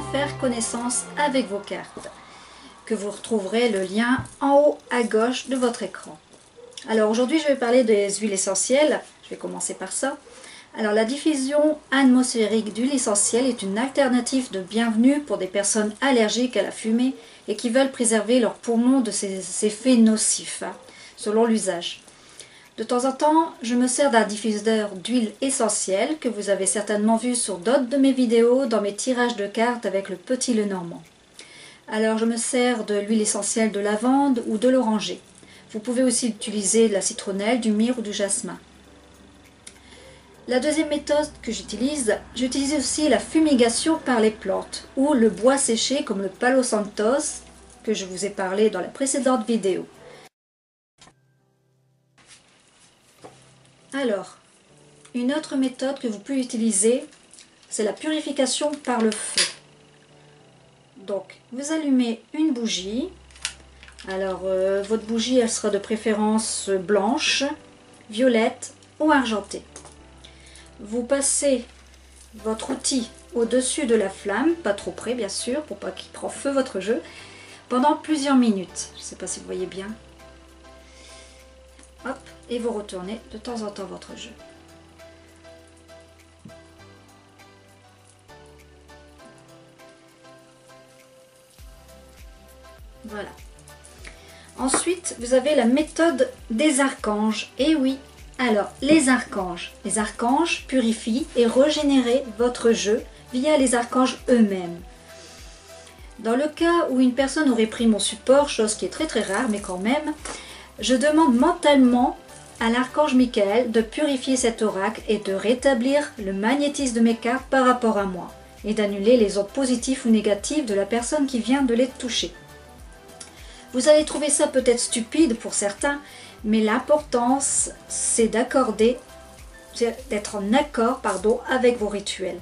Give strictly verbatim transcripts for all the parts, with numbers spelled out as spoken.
faire connaissance avec vos cartes, que vous retrouverez le lien en haut à gauche de votre écran. Alors aujourd'hui je vais parler des huiles essentielles, je vais commencer par ça. Alors la diffusion atmosphérique d'huile essentielle est une alternative de bienvenue pour des personnes allergiques à la fumée et qui veulent préserver leurs poumons de ces effets nocifs, hein, selon l'usage. De temps en temps, je me sers d'un diffuseur d'huile essentielle que vous avez certainement vu sur d'autres de mes vidéos dans mes tirages de cartes avec le petit Lenormand. Alors je me sers de l'huile essentielle de lavande ou de l'oranger. Vous pouvez aussi utiliser de la citronnelle, du myrrhe ou du jasmin. La deuxième méthode que j'utilise, j'utilise aussi la fumigation par les plantes ou le bois séché comme le Palo Santos que je vous ai parlé dans la précédente vidéo. Alors, une autre méthode que vous pouvez utiliser, c'est la purification par le feu. Donc, vous allumez une bougie. Alors, euh, votre bougie, elle sera de préférence blanche, violette ou argentée. Vous passez votre outil au-dessus de la flamme, pas trop près bien sûr, pour pas qu'il prenne feu votre jeu, pendant plusieurs minutes. Je ne sais pas si vous voyez bien. Hop, et vous retournez de temps en temps votre jeu. Voilà. Ensuite, vous avez la méthode des archanges. Et oui, alors, les archanges. Les archanges purifient et régénèrent votre jeu via les archanges eux-mêmes. Dans le cas où une personne aurait pris mon support, chose qui est très très rare, mais quand même, je demande mentalement à l'archange Michael de purifier cet oracle et de rétablir le magnétisme de mes cartes par rapport à moi et d'annuler les ondes positives ou négatives de la personne qui vient de les toucher. Vous allez trouver ça peut-être stupide pour certains, mais l'importance, c'est d'accorder, d'être en accord, pardon, avec vos rituels.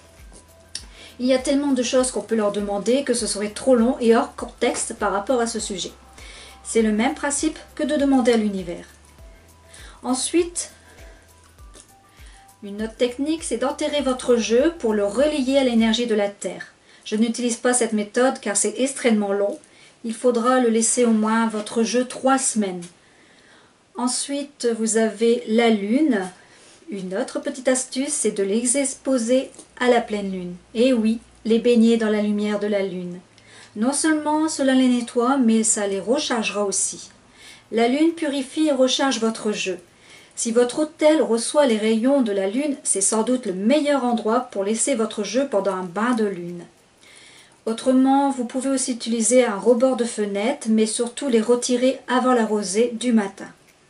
Il y a tellement de choses qu'on peut leur demander que ce serait trop long et hors contexte par rapport à ce sujet. C'est le même principe que de demander à l'univers. Ensuite, une autre technique, c'est d'enterrer votre jeu pour le relier à l'énergie de la Terre. Je n'utilise pas cette méthode car c'est extrêmement long. Il faudra le laisser au moins votre jeu trois semaines. Ensuite, vous avez la lune. Une autre petite astuce, c'est de les exposer à la pleine lune. Et oui, les baigner dans la lumière de la lune. Non seulement cela les nettoie, mais ça les rechargera aussi. La lune purifie et recharge votre jeu. Si votre hôtel reçoit les rayons de la lune, c'est sans doute le meilleur endroit pour laisser votre jeu pendant un bain de lune. Autrement, vous pouvez aussi utiliser un rebord de fenêtre, mais surtout les retirer avant la rosée du matin.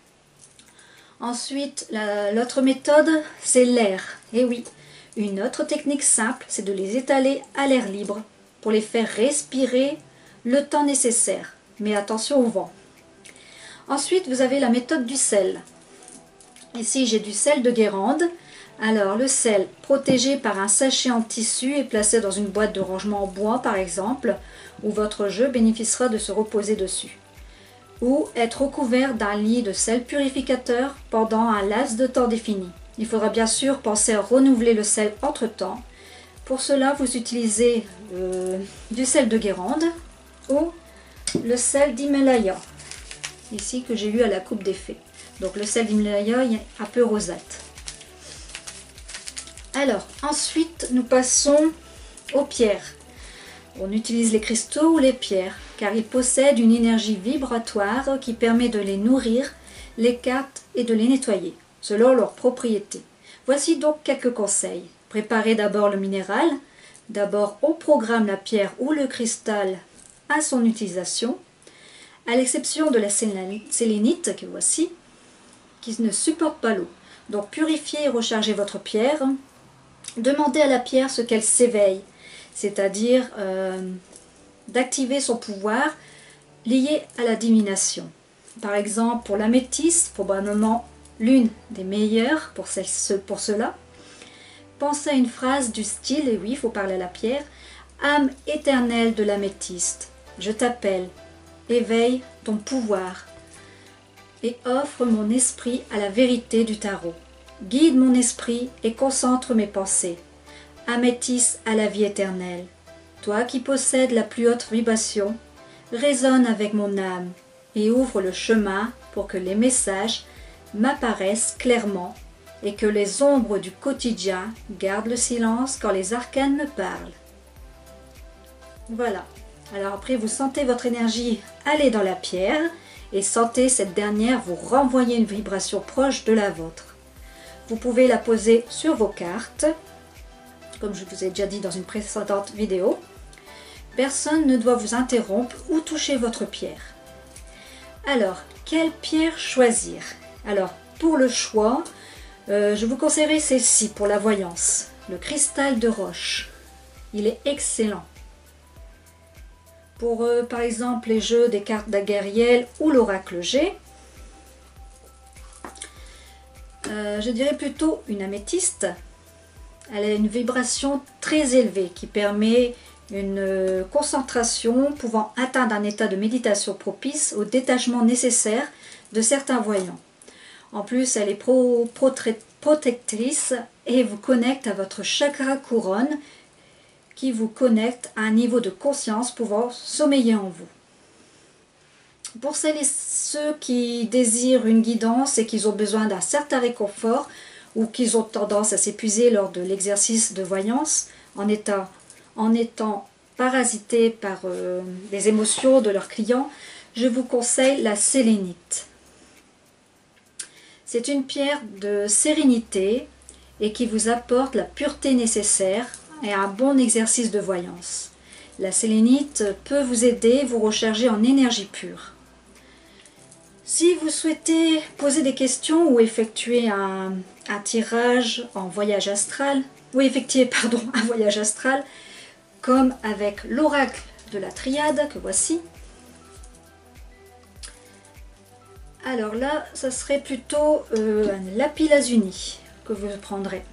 Ensuite, l'autre méthode, c'est l'air. Et oui, une autre technique simple, c'est de les étaler à l'air libre pour les faire respirer le temps nécessaire. Mais attention au vent. Ensuite, vous avez la méthode du sel. Ici, j'ai du sel de Guérande. Alors, le sel, protégé par un sachet en tissu et placé dans une boîte de rangement en bois, par exemple, où votre jeu bénéficiera de se reposer dessus. Ou être recouvert d'un lit de sel purificateur pendant un laps de temps défini. Il faudra bien sûr penser à renouveler le sel entre-temps. Pour cela, vous utilisez euh, du sel de Guérande ou le sel d'Himalaya, ici que j'ai eu à la coupe des fées. Donc le sel d'Himalaya est un peu rosâtre. Alors, ensuite, nous passons aux pierres. On utilise les cristaux ou les pierres, car ils possèdent une énergie vibratoire qui permet de les nourrir, les cartes et de les nettoyer, selon leurs propriétés. Voici donc quelques conseils. Préparez d'abord le minéral. D'abord, on programme la pierre ou le cristal à son utilisation, à l'exception de la sélénite, que voici, qui ne supporte pas l'eau. Donc, purifiez et rechargez votre pierre. Demandez à la pierre ce qu'elle s'éveille, c'est-à-dire euh, d'activer son pouvoir lié à la divination. Par exemple, pour l'améthyste, probablement l'une des meilleures pour, ce, pour cela. Pensez à une phrase du style, et oui, il faut parler à la pierre, « Âme éternelle de l'améthyste, je t'appelle, éveille ton pouvoir et offre mon esprit à la vérité du tarot. Guide mon esprit et concentre mes pensées. Améthyste à la vie éternelle. toi qui possèdes la plus haute vibration, résonne avec mon âme et ouvre le chemin pour que les messages m'apparaissent clairement et que les ombres du quotidien gardent le silence quand les arcanes me parlent. Voilà. Alors après, vous sentez votre énergie aller dans la pierre et sentez cette dernière vous renvoyer une vibration proche de la vôtre. Vous pouvez la poser sur vos cartes, comme je vous ai déjà dit dans une précédente vidéo. Personne ne doit vous interrompre ou toucher votre pierre. Alors, quelle pierre choisir? Alors, pour le choix, euh, je vous conseillerais celle-ci pour la voyance, le cristal de roche. Il est excellent. Pour, euh, par exemple, les jeux des cartes d'Aguerriel ou l'oracle G, euh, je dirais plutôt une améthyste. Elle a une vibration très élevée qui permet une euh, concentration pouvant atteindre un état de méditation propice au détachement nécessaire de certains voyants. En plus, elle est pro, pro, protectrice et vous connecte à votre chakra couronne qui vous connecte à un niveau de conscience pouvant sommeiller en vous. Pour celles et ceux qui désirent une guidance et qui ont besoin d'un certain réconfort ou qui ont tendance à s'épuiser lors de l'exercice de voyance en étant, en étant parasités par euh, les émotions de leurs clients, je vous conseille la sélénite. C'est une pierre de sérénité et qui vous apporte la pureté nécessaire et un bon exercice de voyance. La sélénite peut vous aider, vous recharger en énergie pure. Si vous souhaitez poser des questions ou effectuer un, un tirage en voyage astral, ou effectuer pardon, un voyage astral, comme avec l'oracle de la triade que voici, alors là, ça serait plutôt euh, un lapis-lazuli que vous prendrez.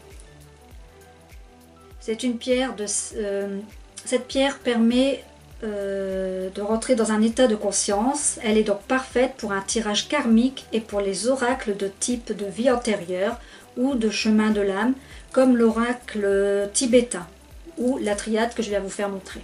C'est une pierre de... Euh, cette pierre permet euh, de rentrer dans un état de conscience. Elle est donc parfaite pour un tirage karmique et pour les oracles de type de vie antérieure ou de chemin de l'âme, comme l'oracle tibétain ou la triade que je viens vous faire montrer.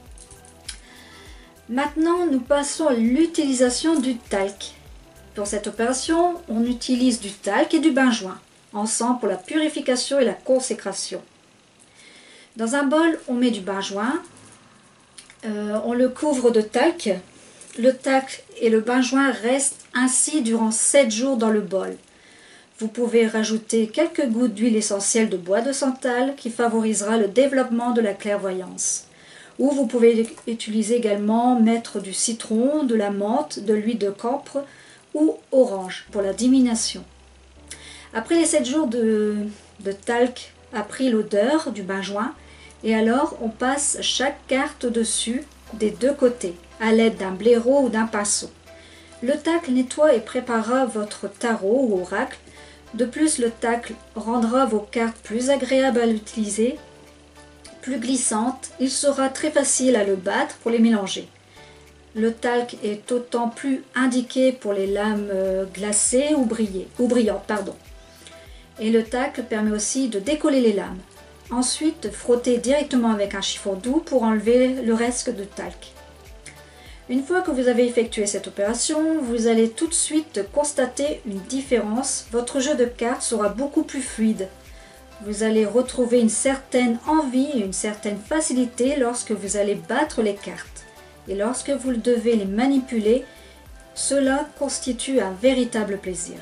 Maintenant, nous passons à l'utilisation du talc. Pour cette opération, on utilise du talc et du benjoin, ensemble pour la purification et la consécration. Dans un bol, on met du benjoin, euh, on le couvre de talc. Le talc et le benjoin restent ainsi durant sept jours dans le bol. Vous pouvez rajouter quelques gouttes d'huile essentielle de bois de santal qui favorisera le développement de la clairvoyance. Ou vous pouvez utiliser également mettre du citron, de la menthe, de l'huile de camphre ou orange pour la divination. Après les sept jours de, de talc a pris l'odeur du benjoin et alors on passe chaque carte dessus des deux côtés à l'aide d'un blaireau ou d'un pinceau. Le talc nettoie et préparera votre tarot ou oracle. De plus, le talc rendra vos cartes plus agréables à l'utiliser, plus glissantes. Il sera très facile à le battre pour les mélanger. Le talc est autant plus indiqué pour les lames glacées ou, brillées, ou brillantes. Pardon. Et le talc permet aussi de décoller les lames. Ensuite, frottez directement avec un chiffon doux pour enlever le reste de talc. Une fois que vous avez effectué cette opération, vous allez tout de suite constater une différence. Votre jeu de cartes sera beaucoup plus fluide. Vous allez retrouver une certaine envie et une certaine facilité lorsque vous allez battre les cartes. Et lorsque vous devez les manipuler, cela constitue un véritable plaisir.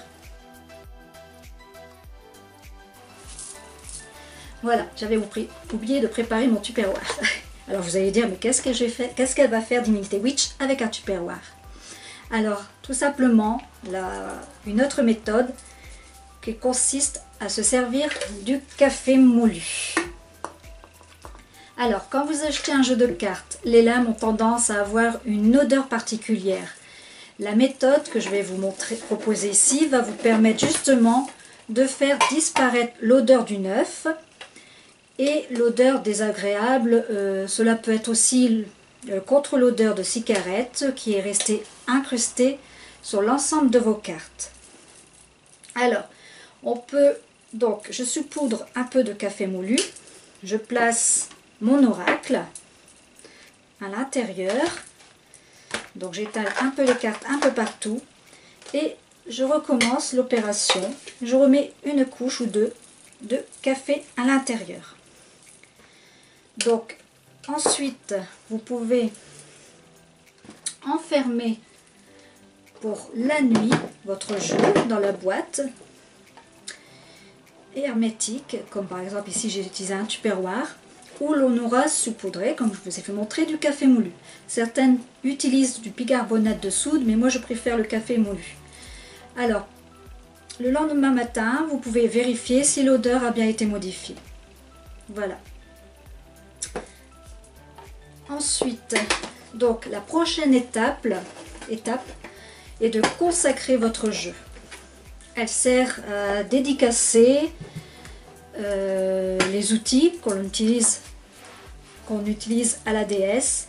Voilà, j'avais oublié de préparer mon tupperware. Alors vous allez dire, mais qu'est-ce que j'ai fait, qu'est-ce qu'elle va faire Divinité Witch avec un tupperware? Alors, tout simplement, la, une autre méthode qui consiste à se servir du café moulu. Alors, quand vous achetez un jeu de cartes, les lames ont tendance à avoir une odeur particulière. La méthode que je vais vous montrer, proposer ici va vous permettre justement de faire disparaître l'odeur du neuf et l'odeur désagréable. Euh, cela peut être aussi euh, contre l'odeur de cigarette qui est restée incrustée sur l'ensemble de vos cartes. Alors, on peut donc, je saupoudre un peu de café moulu, je place mon oracle à l'intérieur. Donc j'étale un peu les cartes un peu partout et je recommence l'opération. Je remets une couche ou deux de café à l'intérieur. Donc ensuite vous pouvez enfermer pour la nuit votre jeu dans la boîte et hermétique, comme par exemple ici j'ai utilisé un tupperware où l'on aura saupoudré, comme je vous ai fait montrer, du café moulu. Certaines utilisent du bicarbonate de soude, mais moi je préfère le café moulu. Alors, le lendemain matin, vous pouvez vérifier si l'odeur a bien été modifiée. Voilà. Ensuite, donc la prochaine étape, étape est de consacrer votre jeu. Elle sert à dédicacer euh, les outils qu'on utilise, qu'on utilise à la déesse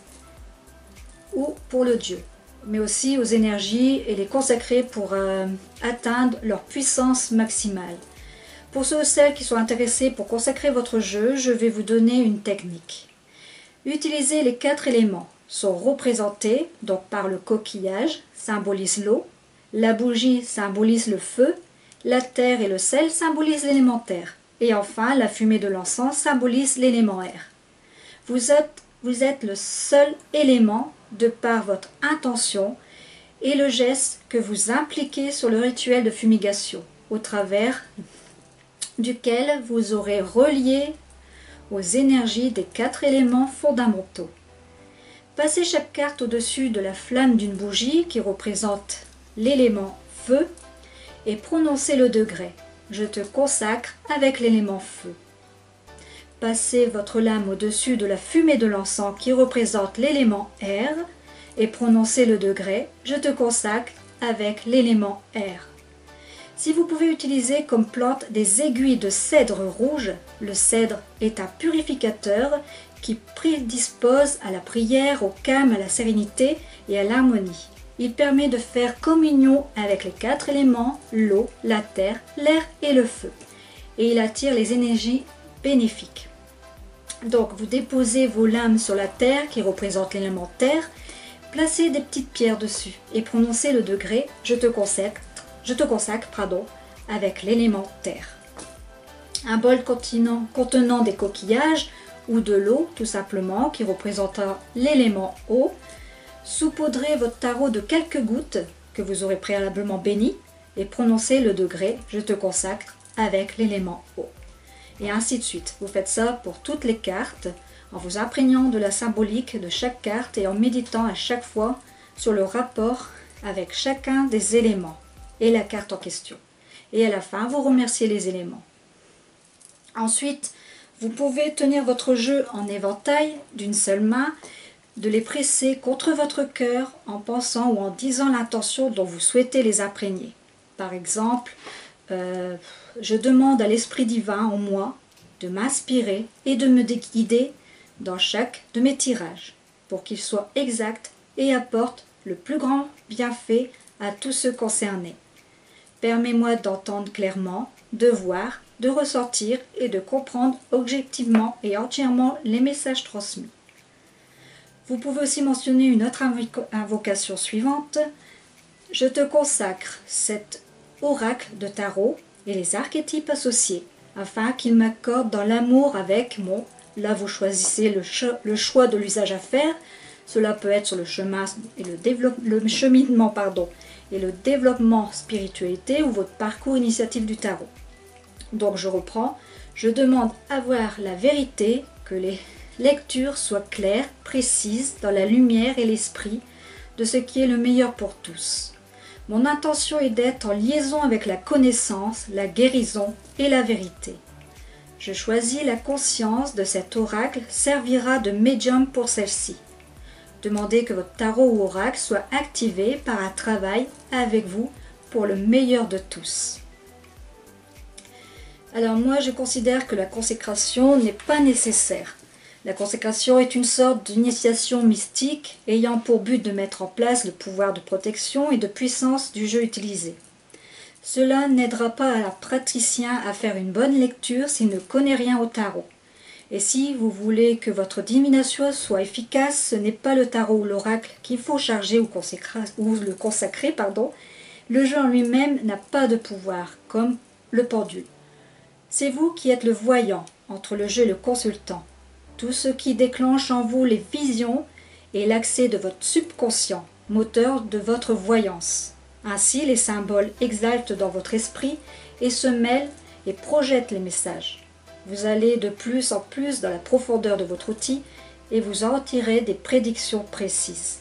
ou pour le dieu, mais aussi aux énergies et les consacrer pour euh, atteindre leur puissance maximale. Pour ceux ou celles qui sont intéressés pour consacrer votre jeu, je vais vous donner une technique. Utilisez les quatre éléments, sont représentés donc par le coquillage, symbolise l'eau, la bougie symbolise le feu, la terre et le sel symbolisent l'élément terre, et enfin la fumée de l'encens symbolise l'élément air. Vous êtes, vous êtes le seul élément de par votre intention et le geste que vous impliquez sur le rituel de fumigation, au travers duquel vous aurez relié aux énergies des quatre éléments fondamentaux. Passez chaque carte au-dessus de la flamme d'une bougie qui représente l'élément feu et prononcez le degré. Je te consacre avec l'élément feu. Passez votre lame au-dessus de la fumée de l'encens qui représente l'élément air et prononcez le degré. Je te consacre avec l'élément air. Si vous pouvez utiliser comme plante des aiguilles de cèdre rouge, le cèdre est un purificateur qui prédispose à la prière, au calme, à la sérénité et à l'harmonie. Il permet de faire communion avec les quatre éléments, l'eau, la terre, l'air et le feu. Et il attire les énergies bénéfiques. Donc vous déposez vos lames sur la terre qui représente l'élément terre, placez des petites pierres dessus et prononcez le degré « Je te consacre ». Je te consacre, pardon, avec l'élément terre. Un bol contenant, contenant des coquillages ou de l'eau, tout simplement, qui représentera l'élément eau. Saupoudrez votre tarot de quelques gouttes que vous aurez préalablement bénies et prononcez le degré « Je te consacre avec l'élément eau ». Et ainsi de suite. Vous faites ça pour toutes les cartes en vous imprégnant de la symbolique de chaque carte et en méditant à chaque fois sur le rapport avec chacun des éléments et la carte en question. Et à la fin, vous remerciez les éléments. Ensuite, vous pouvez tenir votre jeu en éventail d'une seule main, de les presser contre votre cœur en pensant ou en disant l'intention dont vous souhaitez les imprégner. Par exemple, euh, je demande à l'Esprit divin en moi de m'inspirer et de me guider dans chaque de mes tirages, pour qu'il soit exact et apporte le plus grand bienfait à tous ceux concernés. Permets-moi d'entendre clairement, de voir, de ressentir et de comprendre objectivement et entièrement les messages transmis. Vous pouvez aussi mentionner une autre invocation suivante. Je te consacre cet oracle de tarot et les archétypes associés, afin qu'il m'accorde dans l'amour avec mon... Là, vous choisissez le, cho le choix de l'usage à faire. Cela peut être sur le chemin et le, le cheminement, pardon, et le développement spiritualité ou votre parcours initiatif du tarot. Donc je reprends, je demande à voir la vérité, que les lectures soient claires, précises, dans la lumière et l'esprit de ce qui est le meilleur pour tous. Mon intention est d'être en liaison avec la connaissance, la guérison et la vérité. Je choisis la conscience de cet oracle servira de médium pour celle-ci. Demandez que votre tarot ou oracle soit activé par un travail avec vous pour le meilleur de tous. Alors moi, je considère que la consécration n'est pas nécessaire. La consécration est une sorte d'initiation mystique ayant pour but de mettre en place le pouvoir de protection et de puissance du jeu utilisé. Cela n'aidera pas un praticien à faire une bonne lecture s'il ne connaît rien au tarot. Et si vous voulez que votre divination soit efficace, ce n'est pas le tarot ou l'oracle qu'il faut charger ou, ou le consacrer, pardon. Le jeu en lui-même n'a pas de pouvoir, comme le pendule. C'est vous qui êtes le voyant entre le jeu et le consultant. Tout ce qui déclenche en vous les visions est l'accès de votre subconscient, moteur de votre voyance. Ainsi, les symboles exaltent dans votre esprit et se mêlent et projettent les messages. Vous allez de plus en plus dans la profondeur de votre outil et vous en tirez des prédictions précises.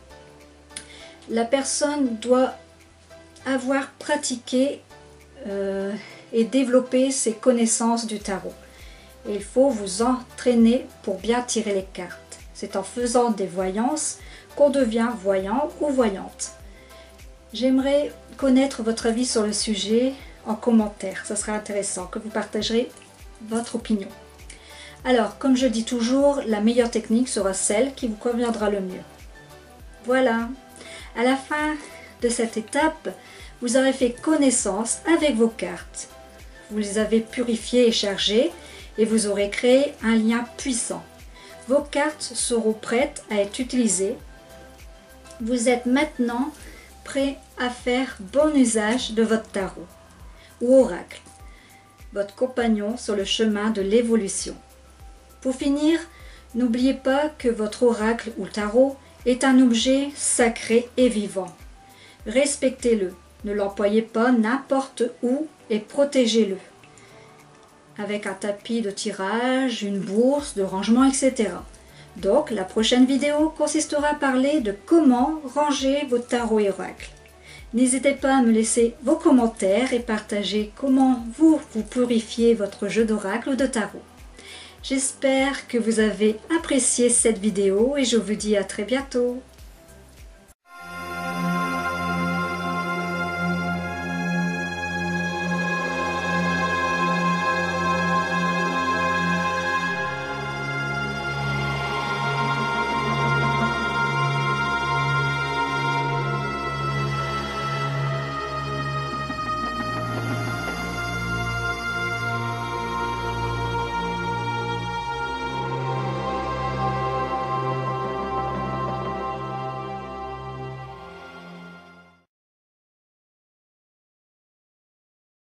La personne doit avoir pratiqué euh, et développé ses connaissances du tarot. Et il faut vous entraîner pour bien tirer les cartes. C'est en faisant des voyances qu'on devient voyant ou voyante. J'aimerais connaître votre avis sur le sujet en commentaire. Ce sera intéressant que vous partagerez votre opinion. Alors, comme je dis toujours, la meilleure technique sera celle qui vous conviendra le mieux. Voilà, à la fin de cette étape, vous aurez fait connaissance avec vos cartes. Vous les avez purifiées et chargées et vous aurez créé un lien puissant. Vos cartes seront prêtes à être utilisées. Vous êtes maintenant prêt à faire bon usage de votre tarot ou oracle, votre compagnon sur le chemin de l'évolution. Pour finir, n'oubliez pas que votre oracle ou tarot est un objet sacré et vivant. Respectez-le, ne l'employez pas n'importe où et protégez-le. Avec un tapis de tirage, une bourse de rangement, et cetera. Donc, la prochaine vidéo consistera à parler de comment ranger vos tarots et oracles. N'hésitez pas à me laisser vos commentaires et partager comment vous, vous purifiez votre jeu d'oracle ou de tarot. J'espère que vous avez apprécié cette vidéo et je vous dis à très bientôt.